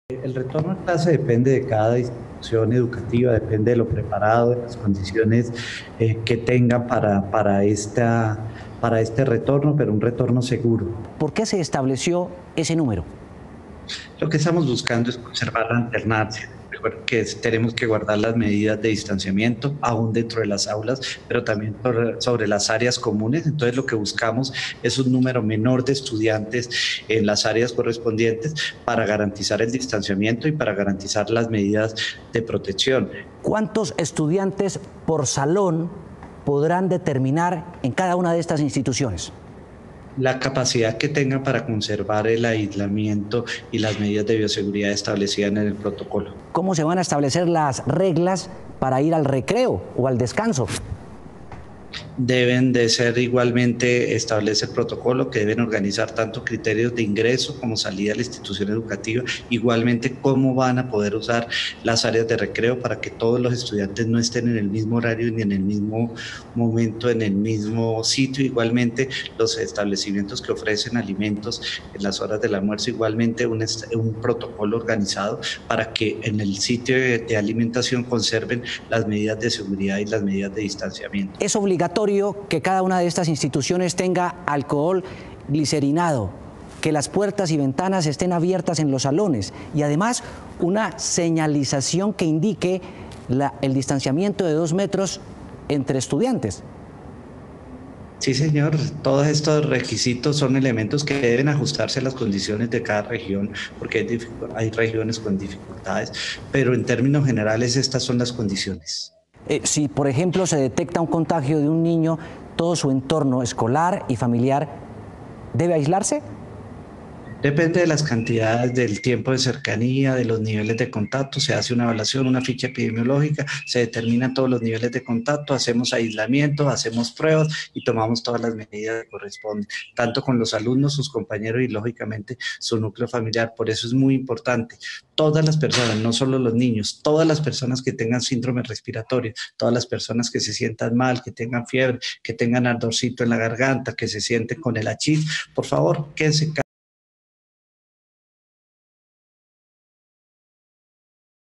El retorno a clase depende de cada institución educativa, depende de lo preparado, de las condiciones que tengan para este retorno, pero un retorno seguro. ¿Por qué se estableció ese número? Lo que estamos buscando es conservar la alternancia. Recuerden que tenemos que guardar las medidas de distanciamiento aún dentro de las aulas, pero también sobre las áreas comunes. Entonces lo que buscamos es un número menor de estudiantes en las áreas correspondientes para garantizar el distanciamiento y para garantizar las medidas de protección. ¿Cuántos estudiantes por salón podrán determinar en cada una de estas instituciones? La capacidad que tengan para conservar el aislamiento y las medidas de bioseguridad establecidas en el protocolo. ¿Cómo se van a establecer las reglas para ir al recreo o al descanso? Deben de ser igualmente, establece el protocolo que deben organizar tanto criterios de ingreso como salida de la institución educativa, igualmente cómo van a poder usar las áreas de recreo para que todos los estudiantes no estén en el mismo horario ni en el mismo momento, en el mismo sitio, igualmente los establecimientos que ofrecen alimentos en las horas del almuerzo, igualmente un protocolo organizado para que en el sitio de alimentación conserven las medidas de seguridad y las medidas de distanciamiento. Es obligatorio que cada una de estas instituciones tenga alcohol glicerinado, que las puertas y ventanas estén abiertas en los salones y además una señalización que indique el distanciamiento de 2 metros entre estudiantes. Sí, señor. Todos estos requisitos son elementos que deben ajustarse a las condiciones de cada región, porque hay regiones con dificultades, pero en términos generales estas son las condiciones. Si, por ejemplo, se detecta un contagio de un niño, todo su entorno escolar y familiar debe aislarse. Depende de las cantidades, del tiempo de cercanía, de los niveles de contacto, se hace una evaluación, una ficha epidemiológica, se determinan todos los niveles de contacto, hacemos aislamiento, hacemos pruebas y tomamos todas las medidas que corresponden, tanto con los alumnos, sus compañeros y lógicamente su núcleo familiar. Por eso es muy importante, todas las personas, no solo los niños, todas las personas que tengan síndrome respiratorio, todas las personas que se sientan mal, que tengan fiebre, que tengan ardorcito en la garganta, que se sienten con el achis, por favor, quédense en casa.